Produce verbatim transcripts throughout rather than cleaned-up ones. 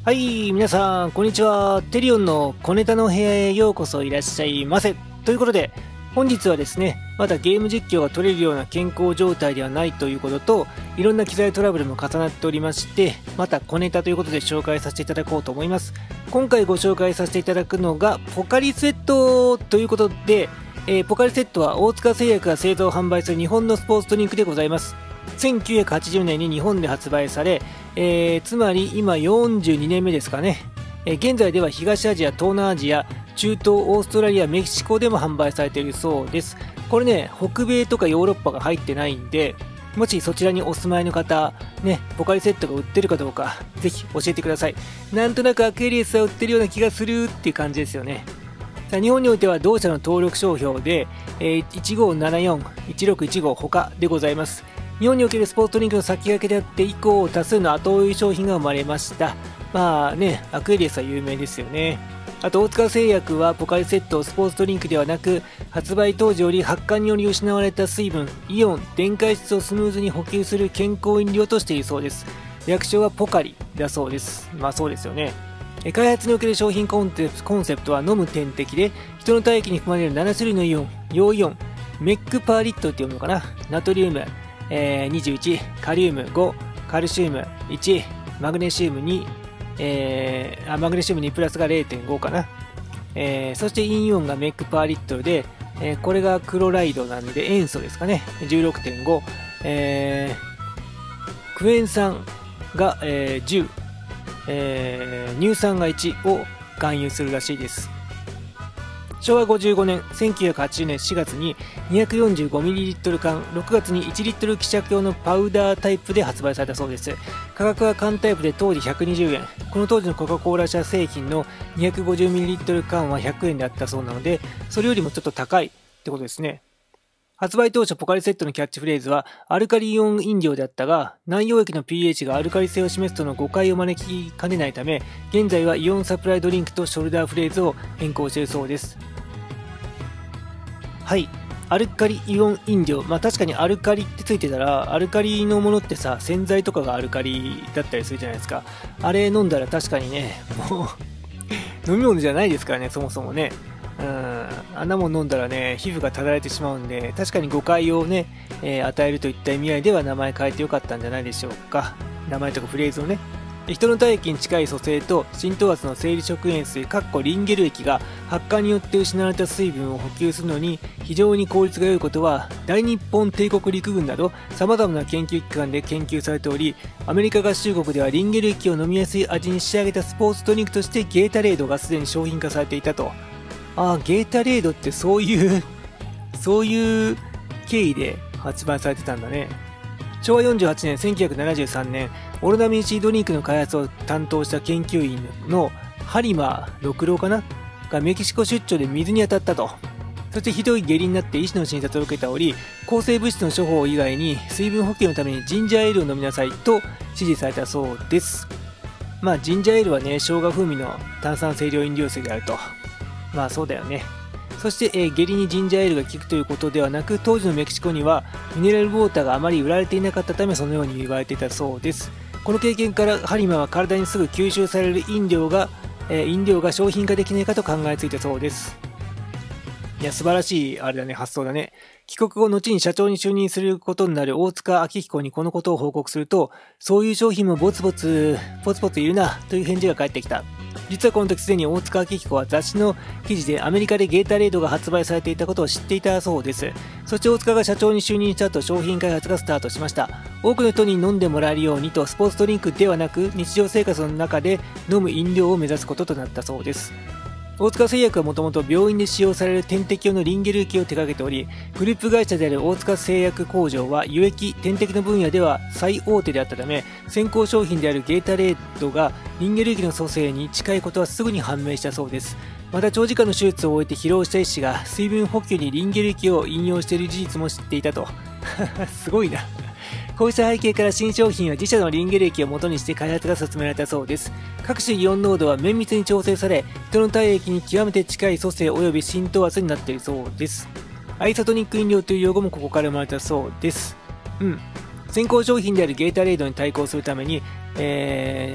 はい、皆さん、こんにちは。テリオンの小ネタの部屋へようこそいらっしゃいませ。ということで、本日はですね、まだゲーム実況が取れるような健康状態ではないということと、いろんな機材トラブルも重なっておりまして、また小ネタということで紹介させていただこうと思います。今回ご紹介させていただくのが、ポカリスエットということで、えー、ポカリスエットは大塚製薬が製造販売する日本のスポーツドリンクでございます。せんきゅうひゃくはちじゅうねんに日本で発売され、えー、つまり今よんじゅうにねんめですかね、えー、現在では東アジア、東南アジア、中東、オーストラリア、メキシコでも販売されているそうです。これね、北米とかヨーロッパが入ってないんで、もしそちらにお住まいの方、ね、ポカリセットが売ってるかどうか、ぜひ教えてください。なんとなくアクエリエスは売ってるような気がするっていう感じですよね。日本においては同社の登録商標で、えー、いちごーななよん、いちろくいちご他でございます。日本におけるスポーツドリンクの先駆けであって以降、多数の後追い商品が生まれました。まあね、アクエリエスは有名ですよね。あと、大塚製薬はポカリセットをスポーツドリンクではなく、発売当時より発汗により失われた水分、イオン、電解質をスムーズに補給する健康飲料としているそうです。略称はポカリだそうです。まあそうですよね。開発における商品コンセプトは飲む点滴で、人の体液に含まれるなな種類のイオン、陽イオン、メックパーリットって読むのかな、ナトリウム、えー、にじゅういち、カリウムご、カルシウムいち、マグネシウムに、えー、あマグネシウムにプラスが れいてんご かな、えー、そしてインイオンがメックパーリットで、えー、これがクロライドなんで塩素ですかね、じゅうろくてんご、えー、クエン酸が、えー、じゅう、えー、乳酸がいちを含有するらしいです。しょうわごじゅうごねん、せんきゅうひゃくはちじゅうねんしがつに にひゃくよんじゅうごミリリットル 缶、ろくがつにいちリットル希釈用のパウダータイプで発売されたそうです。価格は缶タイプで当時ひゃくにじゅうえん。この当時のコカ・コーラ社製品の にひゃくごじゅうミリリットル 缶はひゃくえんであったそうなので、それよりもちょっと高いってことですね。発売当初ポカリセットのキャッチフレーズはアルカリイオン飲料であったが、内容液の pH がアルカリ性を示すとの誤解を招きかねないため、現在はイオンサプライドリンクとショルダーフレーズを変更しているそうです。はい、アルカリイオン飲料、まあ確かにアルカリってついてたら、アルカリのものってさ、洗剤とかがアルカリだったりするじゃないですか。あれ飲んだら確かにね、もう飲み物じゃないですからね、そもそもね。うん、あんなもん飲んだらね、皮膚がただれてしまうんで、確かに誤解をね、えー、与えるといった意味合いでは名前変えてよかったんじゃないでしょうか。名前とかフレーズをね。人の体液に近い組成と浸透圧の生理食塩水リンゲル液が発汗によって失われた水分を補給するのに非常に効率が良いことは大日本帝国陸軍など様々な研究機関で研究されており、アメリカ合衆国ではリンゲル液を飲みやすい味に仕上げたスポーツドリンクとしてゲータレードがすでに商品化されていたと。ああ、ゲータレードってそういうそういう経緯で発売されてたんだね。しょうわよんじゅうはちねん、せんきゅうひゃくななじゅうさんねん、オロナミン C ドリンクの開発を担当した研究員のハリマー六郎かながメキシコ出張で水に当たったと。そしてひどい下痢になって医師の診察を受けており、抗生物質の処方以外に水分補給のためにジンジャーエールを飲みなさいと指示されたそうです。まあジンジャーエールはね、生姜風味の炭酸清涼飲料水であると。まあそうだよね。そして、えー、下痢にジンジャーエールが効くということではなく、当時のメキシコにはミネラルウォーターがあまり売られていなかったため、そのように言われていたそうです。この経験からハリマは体にすぐ吸収される飲料が、えー、飲料が商品化できないかと考えついたそうです。いや、素晴らしい、あれだね、発想だね。帰国後、後に社長に就任することになる大塚明彦にこのことを報告すると、そういう商品もボツボツ、ポツポツいるな、という返事が返ってきた。実はこの時すでに大塚明彦は雑誌の記事でアメリカでゲータレードが発売されていたことを知っていたそうです。そして大塚が社長に就任した後、商品開発がスタートしました。多くの人に飲んでもらえるようにと、スポーツドリンクではなく、日常生活の中で飲む飲料を目指すこととなったそうです。大塚製薬はもともと病院で使用される点滴用のリンゲル液を手掛けており、グループ会社である大塚製薬工場は輸液、点滴の分野では最大手であったため、先行商品であるゲータレードがリンゲル液の組成に近いことはすぐに判明したそうです。また長時間の手術を終えて疲労した医師が水分補給にリンゲル液を引用している事実も知っていたと。すごいな。こうした背景から新商品は自社のリンゲル液を元にして開発が進められたそうです。各種イオン濃度は綿密に調整され、人の体液に極めて近い組成及び浸透圧になっているそうです。アイソトニック飲料という用語もここから生まれたそうです。うん。先行商品であるゲータレードに対抗するために、えー、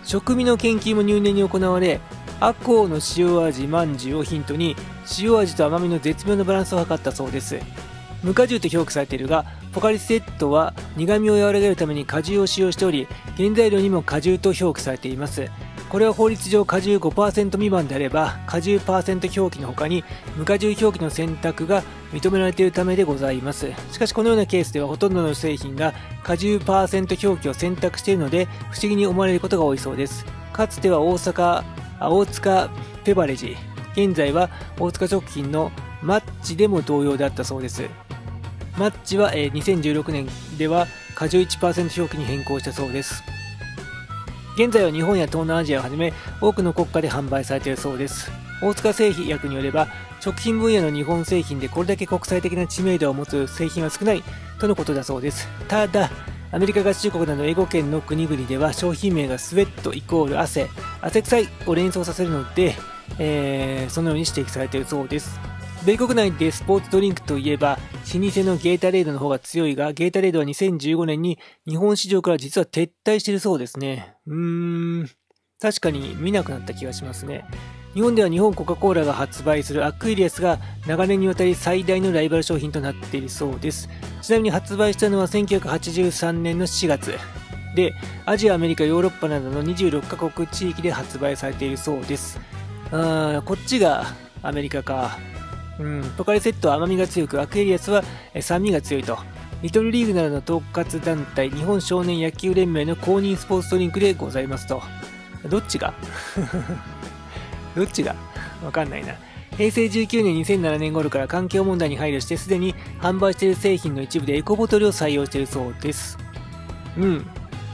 食味の研究も入念に行われ、アコウの塩味まんじゅうをヒントに塩味と甘みの絶妙なバランスを図ったそうです。無果汁と表記されているが、ポカリセットは苦味を和らげるために果汁を使用しており、原材料にも果汁と表記されています。これは法律上果汁 ごパーセント 未満であれば果汁パーセント表記の他に無果汁表記の選択が認められているためでございます。しかしこのようなケースではほとんどの製品が果汁パーセント表記を選択しているので不思議に思われることが多いそうです。かつては大阪大塚ペバレジ、現在は大塚食品のマッチでも同様であったそうです。マッチは、えー、にせんじゅうろくねんでは果汁 いちパーセント 表記に変更したそうです。現在は日本や東南アジアをはじめ多くの国家で販売されているそうです。大塚製薬によれば食品分野の日本製品でこれだけ国際的な知名度を持つ製品は少ないとのことだそうです。ただアメリカ合衆国など英語圏の国々では商品名がスウェットイコール汗、汗臭いを連想させるので、えー、そのように指摘されているそうです。米国内でスポーツドリンクといえば老舗のゲータレードの方が強いが、ゲータレードはにせんじゅうごねんに日本市場から実は撤退しているそうですね。うーん、確かに見なくなった気がしますね。日本では日本コカ・コーラが発売するアクエリアスが長年にわたり最大のライバル商品となっているそうです。ちなみに発売したのはせんきゅうひゃくはちじゅうさんねんのしがつで、アジア、アメリカ、ヨーロッパなどのにじゅうろっかこく地域で発売されているそうです。あー、こっちがアメリカか。うん、ポカリセットは甘みが強く、アクエリアスは酸味が強いと。リトルリーグなどの統括団体、日本少年野球連盟の公認スポーツドリンクでございますと。どっちがどっちがわかんないな。へいせいじゅうきゅうねん、にせんななねん頃から環境問題に配慮してすでに販売している製品の一部でエコボトルを採用しているそうです。うん。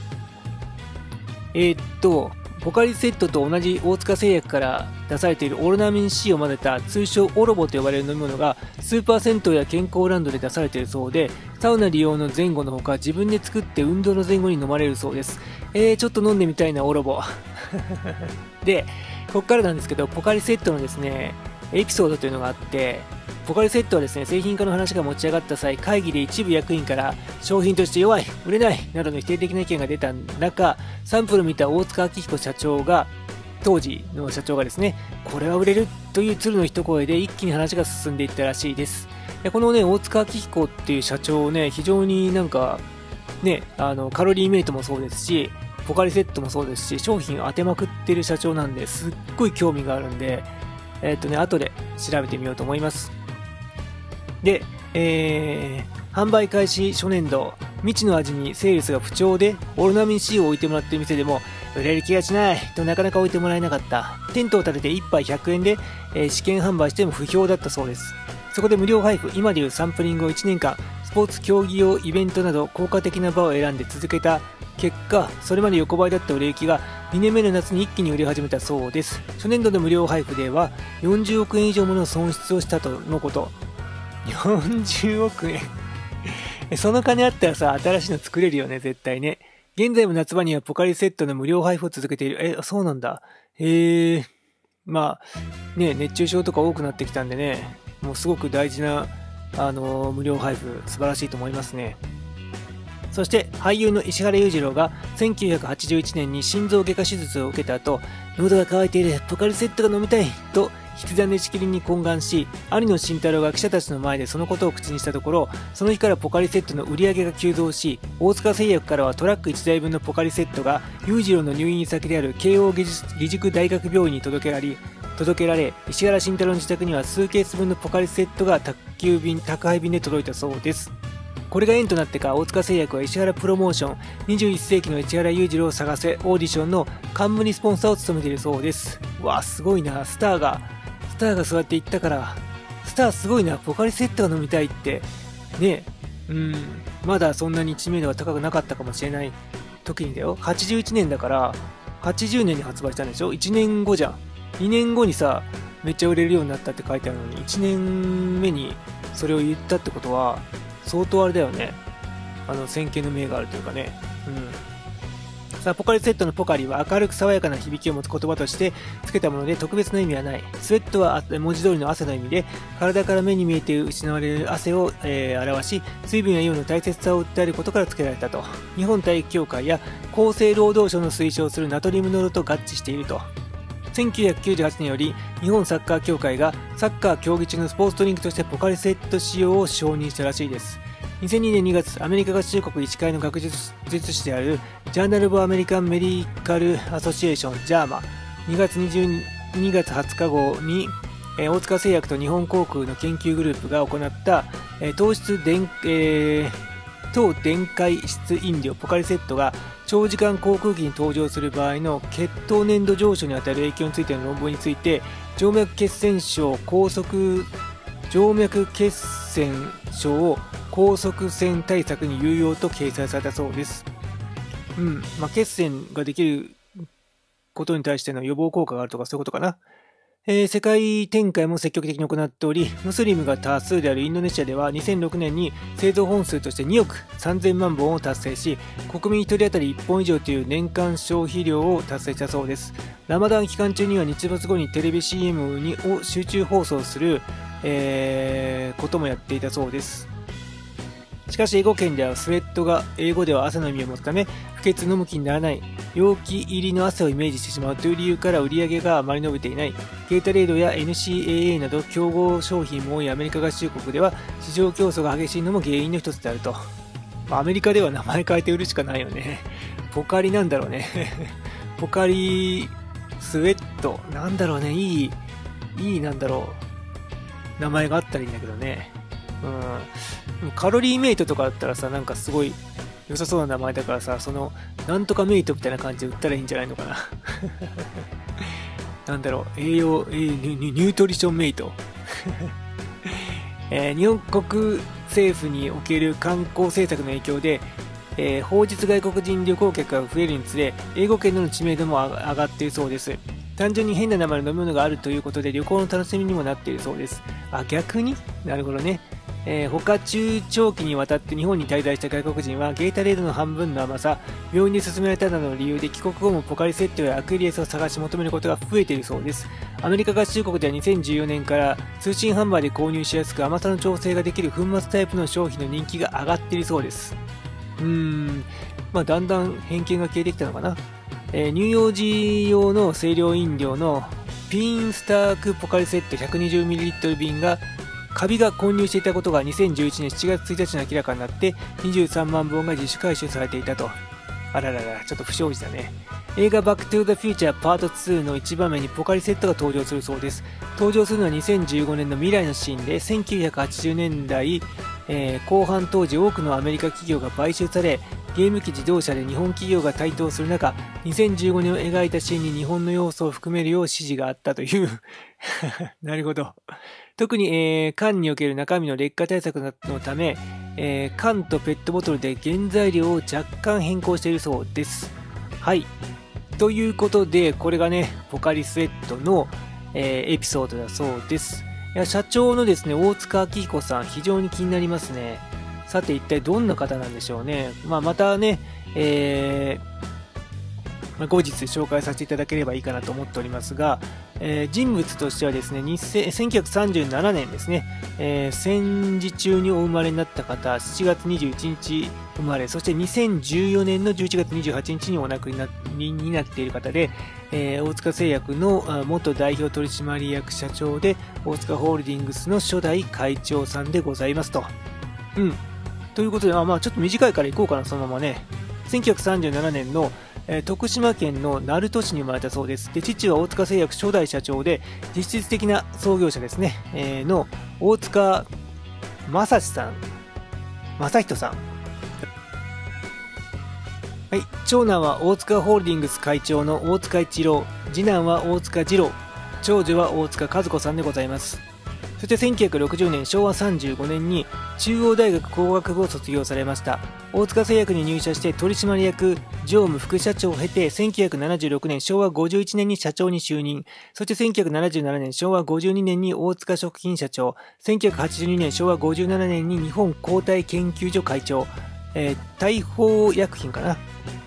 えー、っと、ポカリセットと同じ大塚製薬から出されているオロナミン C を混ぜた通称オロボと呼ばれる飲み物がスーパー銭湯や健康ランドで出されているそうで、サウナ利用の前後のほか自分で作って運動の前後に飲まれるそうです。えー、ちょっと飲んでみたいなオロボで、ここからなんですけど、ポカリセットのですねエピソードというのがあって、ポカリセットはですね、製品化の話が持ち上がった際、会議で一部役員から商品として弱い、売れないなどの否定的な意見が出た中、サンプルを見た大塚明彦社長が、当時の社長がですね、これは売れるという鶴の一声で一気に話が進んでいったらしいです。でこのね、大塚明彦っていう社長ね、非常になんか、ね、あの、カロリーメイトもそうですし、ポカリセットもそうですし、商品を当てまくってる社長なんで、すっごい興味があるんで、えー、っとね、後で調べてみようと思います。で、えー、販売開始初年度、未知の味にセールスが不調で、オロナミン C を置いてもらっている店でも、売れる気がしないとなかなか置いてもらえなかった。テントを立てていっぱいひゃくえんで、えー、試験販売しても不評だったそうです。そこで無料配布、今でいうサンプリングをいちねんかん、スポーツ競技用イベントなど効果的な場を選んで続けた結果、それまで横ばいだった売れ行きがにねんめの夏に一気に売れ始めたそうです。初年度の無料配布ではよんじゅうおくえん以上もの損失をしたとのこと。よんじゅうおくえんその金あったらさ、新しいの作れるよね、絶対ね。現在も夏場にはポカリセットの無料配布を続けている。え、そうなんだ。へえ。まあ、ね、熱中症とか多くなってきたんでね、もうすごく大事な、あのー、無料配布、素晴らしいと思いますね。そして俳優の石原裕次郎がせんきゅうひゃくはちじゅういちねんに心臓外科手術を受けた後、喉が渇いている、ポカリセットが飲みたいと筆談でしきりに懇願し、兄の慎太郎が記者たちの前でそのことを口にしたところ、その日からポカリセットの売り上げが急増し、大塚製薬からはトラックいちだいぶんのポカリセットが裕次郎の入院先である慶応義塾大学病院に届けられ、届けられ石原慎太郎の自宅には数ケース分のポカリセットが宅急便宅配便で届いたそうです。これが縁となってか、大塚製薬は石原プロモーションにじゅういっせいきの石原裕次郎を探せオーディションの冠スポンサーを務めているそうです。わあ、すごいな。スターがスターがそうやって言ったから、スターすごいな。ポカリセットが飲みたいってね。うん、まだそんなに知名度が高くなかったかもしれない時にだよ。はちじゅういちねんだからはちじゅうねんに発売したんでしょ。いちねんごじゃん。にねんごにさ、めっちゃ売れるようになったって書いてあるのに、いちねんめにそれを言ったってことは相当あれだよね。あの先見の明があるというかね。うん。 さあポカリスエットのポカリは明るく爽やかな響きを持つ言葉として付けたもので特別な意味はない。スウェットは文字通りの汗の意味で、体から目に見えて失われる汗を、えー、表し、水分や油の大切さを訴えることから付けられたと。日本体育協会や厚生労働省の推奨するナトリウム濃度と合致していると。せんきゅうひゃくきゅうじゅうはちねんより日本サッカー協会がサッカー競技中のスポーツドリンクとしてポカリスエット使用を承認したらしいです。にせんにねんにがつ、アメリカ合衆国医師会の学術誌であるジャーナル・オブ・アメリカン・メディカル・アソシエーション ジャーマ にがつにじゅうにがつはつか号に、えー、大塚製薬と日本航空の研究グループが行った、えー、糖質電、えー、糖電解質飲料ポカリスエットが長時間航空機に登場する場合の血糖粘度上昇に与える影響についての論文について、静脈血栓症高速静脈血栓症高速栓対策に有用と掲載されたそうです。うん。まあ、血栓ができることに対しての予防効果があるとかそういうことかな。えー、世界展開も積極的に行っており、ムスリムが多数であるインドネシアではにせんろくねんに製造本数としてにおくさんぜんまんぼんを達成し、国民ひとり当たりいっぽん以上という年間消費量を達成したそうです。ラマダン期間中には日没後にテレビ シーエム にを集中放送する、えー、こともやっていたそうです。しかし英語圏ではスウェットが英語では汗の意味を持つため不潔の向きにならない、容器入りの汗をイメージしてしまうという理由から売り上げがあまり伸びていない。ゲータレードや エヌシーエーエー など競合商品も多いアメリカ合衆国では市場競争が激しいのも原因の一つであると。まあ、アメリカでは名前変えて売るしかないよね。ポカリなんだろうね。ポカリスウェットなんだろうね。いいいいなんだろう名前があったらいいんだけどね。うん、カロリーメイトとかだったらさ、なんかすごい良さそうな名前だからさ、そのなんとかメイトみたいな感じで売ったらいいんじゃないのかな。なんだろう、栄養、えー、ニュートリションメイト。えー、日本国政府における観光政策の影響で、えー、訪日外国人旅行客が増えるにつれ、英語圏での知名度も上がっているそうです。単純に変な名前の飲み物があるということで旅行の楽しみにもなっているそうです。あ、逆になるほどね。えー、他中長期にわたって日本に滞在した外国人はゲータレードの半分の甘さ、病院で勧められたなどの理由で帰国後もポカリセットやアクエリアスを探し求めることが増えているそうです。アメリカ合衆国ではにせんじゅうよねんから通信販売で購入しやすく甘さの調整ができる粉末タイプの商品の人気が上がっているそうです。うーん、まあだんだん偏見が消えてきたのかな。えー、乳幼児用の清涼飲料のピーンスタークポカリセット ひゃくにじゅうミリリットル 瓶がカビが混入していたことがにせんじゅういちねんしちがつついたちに明らかになってにじゅうさんまんぼんが自主回収されていたと。あららら、ちょっと不祥事だね。映画バックトゥーザフューチャーパートツーの一場面にポカリセットが登場するそうです。登場するのはにせんじゅうごねんの未来のシーンで、せんきゅうひゃくはちじゅうねんだい、えー、後半当時多くのアメリカ企業が買収され、ゲーム機自動車で日本企業が台頭する中、にせんじゅうごねんを描いたシーンに日本の要素を含めるよう指示があったという。なるほど。特に、えー、缶における中身の劣化対策のため、えー、缶とペットボトルで原材料を若干変更しているそうです。はい。ということで、これがね、ポカリスエットの、えー、エピソードだそうです。いや、社長のですね、大塚明彦さん、非常に気になりますね。さて、一体どんな方なんでしょうね。まあ、またね、えー、後日紹介させていただければいいかなと思っておりますが、えー、人物としてはですね、せんきゅうひゃくさんじゅうななねんですね、えー、戦時中にお生まれになった方、しちがつにじゅういちにち生まれ、そしてにせんじゅうよねんのじゅういちがつにじゅうはちにちにお亡くなりになっている方で、えー、大塚製薬の元代表取締役社長で、大塚ホールディングスの初代会長さんでございますと。うん。ということで、あ、まあちょっと短いからいこうかな、そのままね。せんきゅうひゃくさんじゅうななねんのえー、徳島県の鳴門市に生まれたそうです。で、父は大塚製薬初代社長で、実質的な創業者ですね、えー、の大塚正史さん、正人さん。はい、長男は大塚ホールディングス会長の大塚一郎、次男は大塚次郎、長女は大塚和子さんでございます。そしてせんきゅうひゃくろくじゅうねん、しょうわさんじゅうごねんに中央大学工学部を卒業されました。大塚製薬に入社して取締役常務副社長を経て、せんきゅうひゃくななじゅうろくねん、しょうわごじゅういちねんに社長に就任。そしてせんきゅうひゃくななじゅうななねん、しょうわごじゅうにねんに大塚食品社長。せんきゅうひゃくはちじゅうにねん、しょうわごじゅうななねんに日本抗体研究所会長。えー、大宝薬品かな。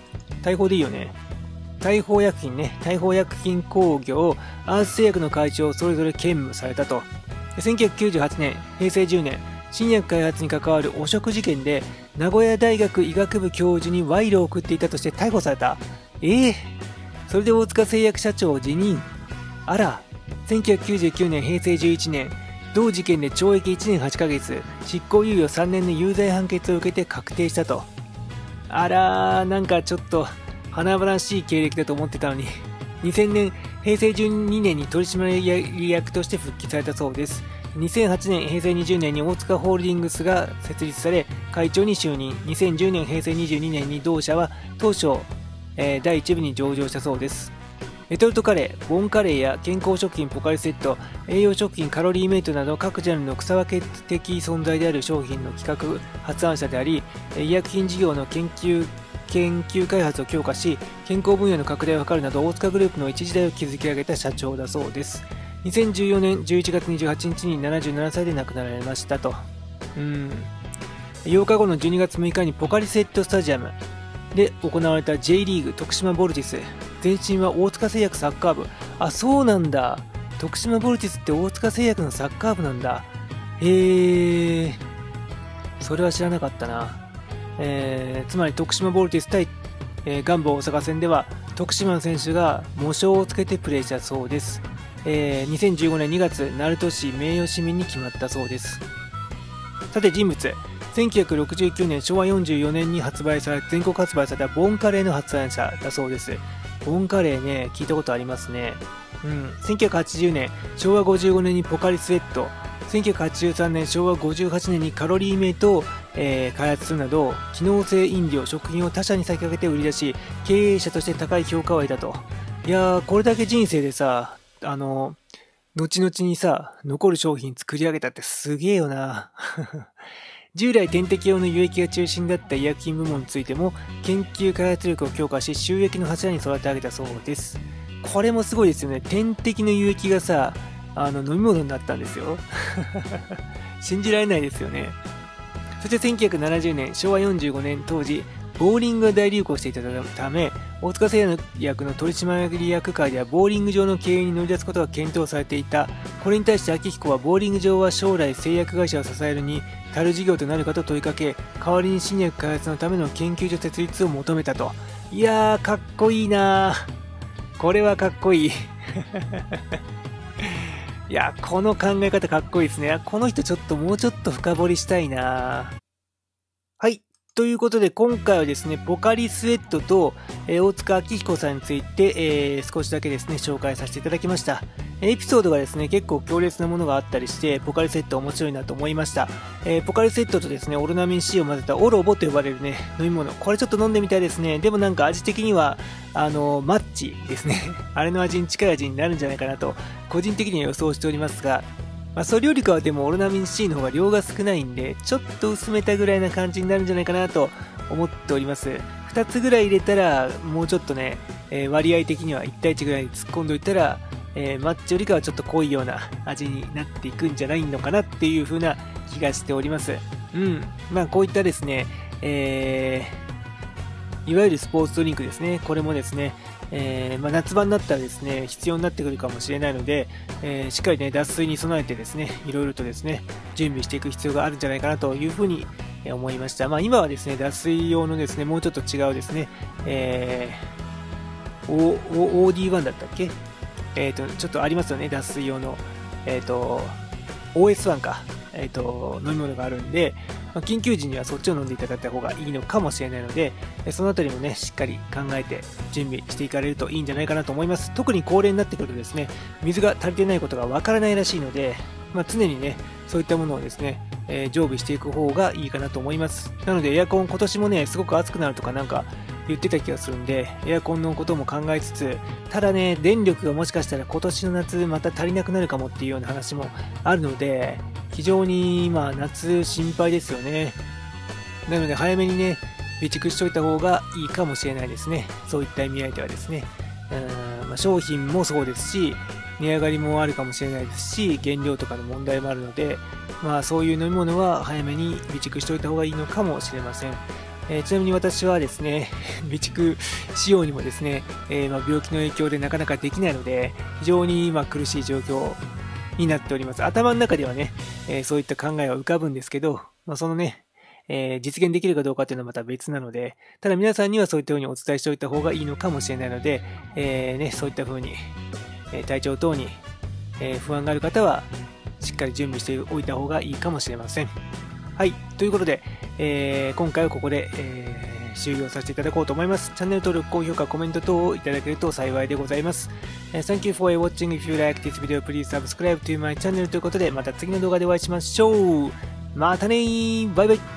大砲でいいよね。大砲薬品ね。大砲薬品工業、アース製薬の会長をそれぞれ兼務されたと。せんきゅうひゃくきゅうじゅうはちねん、へいせいじゅうねん、新薬開発に関わる汚職事件で、名古屋大学医学部教授に賄賂を送っていたとして逮捕された。ええー、それで大塚製薬社長を辞任。あら、せんきゅうひゃくきゅうじゅうきゅうねん、へいせいじゅういちねん、同事件で懲役いちねんはちかげつ、執行猶予さんねんの有罪判決を受けて確定したと。あらー、なんかちょっと華々しい経歴だと思ってたのに。にせんねん、へいせいじゅうにねんに取締役として復帰されたそうです。にせんはちねん、へいせいにじゅうねんに大塚ホールディングスが設立され、会長に就任。にせんじゅうねん、へいせいにじゅうにねんに同社は当初、えー、だいいち部に上場したそうです。レトルトカレー、ボンカレーや健康食品ポカリセット、栄養食品カロリーメイトなど各ジャンルの草分け的存在である商品の企画・発案者であり、医薬品事業の研究研究開発を強化し、健康分野の拡大を図るなど大塚グループの一時代を築き上げた社長だそうです。にせんじゅうよねんじゅういちがつにじゅうはちにちにななじゅうななさいで亡くなられましたと。うん。ようかごのじゅうにがつむいかにポカリセットスタジアムで行われた J リーグ徳島ボルティス。前身は大塚製薬サッカー部。あ、そうなんだ。徳島ボルティスって大塚製薬のサッカー部なんだ。へえ。それは知らなかったな。えー、つまり徳島ボルティス対、えー、ガンバ大阪戦では徳島の選手が喪章をつけてプレーしたそうです。えー、にせんじゅうごねんにがつ、鳴門市名誉市民に決まったそうです。さて人物。せんきゅうひゃくろくじゅうきゅうねん、しょうわよんじゅうよねんに発売され、全国発売されたボンカレーの発案者だそうです。ボンカレーね、聞いたことありますね。うん。せんきゅうひゃくはちじゅうねん、しょうわごじゅうごねんにポカリスエット、せんきゅうひゃくはちじゅうさんねん、しょうわごじゅうはちねんにカロリーメイトを、えー、開発するなど、機能性飲料、食品を他社に先駆けて売り出し、経営者として高い評価を得たと。いやー、これだけ人生でさ、あの、後々にさ、残る商品作り上げたってすげえよな。従来点滴用の輸液が中心だった医薬品部門についても研究開発力を強化し収益の柱に育て上げたそうです。これもすごいですよね。点滴の輸液がさ、あの飲み物になったんですよ。信じられないですよね。そしてせんきゅうひゃくななじゅうねん、しょうわよんじゅうごねん当時、ボーリングが大流行していたため、大塚製薬の取締役会ではボーリング場の経営に乗り出すことが検討されていた。これに対して秋彦はボーリング場は将来製薬会社を支えるに足る事業となるかと問いかけ、代わりに新薬開発のための研究所設立を求めたと。いやー、かっこいいなー。これはかっこいい。いや、この考え方かっこいいですね。この人ちょっともうちょっと深掘りしたいな。はい。ということで今回はですね、ポカリスエットと、えー、大塚明彦さんについて、えー、少しだけですね、紹介させていただきました。エピソードがですね、結構強烈なものがあったりして、ポカリスエット面白いなと思いました。えー、ポカリスエットとですね、オロナミン C を混ぜたオロボと呼ばれるね、飲み物。これちょっと飲んでみたいですね。でもなんか味的には、あのー、マッチですね。あれの味に近い味になるんじゃないかなと、個人的には予想しておりますが、まあ、それよりかはでもオロナミン C の方が量が少ないんで、ちょっと薄めたぐらいな感じになるんじゃないかなと思っております。ふたつぐらい入れたら、もうちょっとね、えー、割合的にはいちたいいちぐらい突っ込んどいたら、えー、マッチよりかはちょっと濃いような味になっていくんじゃないのかなっていう風な気がしております。うん。まあこういったですね、えー、いわゆるスポーツドリンクですね。これもですね、えーまあ、夏場になったらですね、必要になってくるかもしれないので、えー、しっかりね、脱水に備えてですね、いろいろとですね、準備していく必要があるんじゃないかなというふうに思いました。まあ今はですね、脱水用のですね、もうちょっと違うですね、えー、オーディーワン だったっけ？えっと、ちょっとありますよね、脱水用の、えっと、オーエスワン か、えっと、飲み物があるんで、まあ、緊急時にはそっちを飲んでいただいた方がいいのかもしれないので、そのあたりもね、しっかり考えて準備していかれるといいんじゃないかなと思います。特に高齢になってくるとですね、水が足りてないことがわからないらしいので、まあ、常にね、そういったものをですね、えー、常備していく方がいいかなと思います。なのでエアコン今年もね、すごく暑くなるとかなんか言ってた気がするんで、エアコンのことも考えつつ、ただね、電力がもしかしたら今年の夏また足りなくなるかもっていうような話もあるので、非常にまあ夏心配ですよね。なので早めにね、備蓄しておいた方がいいかもしれないですね。そういった意味合いではですね。うーん、まあ、商品もそうですし、値上がりもあるかもしれないですし、原料とかの問題もあるので、まあそういう飲み物は早めに備蓄しておいた方がいいのかもしれません。 えー、ちなみに私はですね、備蓄しようにもですね、えー、まあ病気の影響でなかなかできないので、非常に今苦しい状況になっております。頭の中ではね、えー、そういった考えは浮かぶんですけど、まあ、そのね、えー、実現できるかどうかっていうのはまた別なので、ただ皆さんにはそういったようにお伝えしておいた方がいいのかもしれないので、えーね、そういった風に、えー、体調等に、えー、不安がある方は、しっかり準備しておいた方がいいかもしれません。はい。ということで、えー、今回はここで、えー、終了させていただこうと思います。チャンネル登録、高評価、コメント等をいただけると幸いでございます。えー、Thank you for watching. If you like this video, please subscribe to my channel ということで、また次の動画でお会いしましょう。またねー。バイバイ。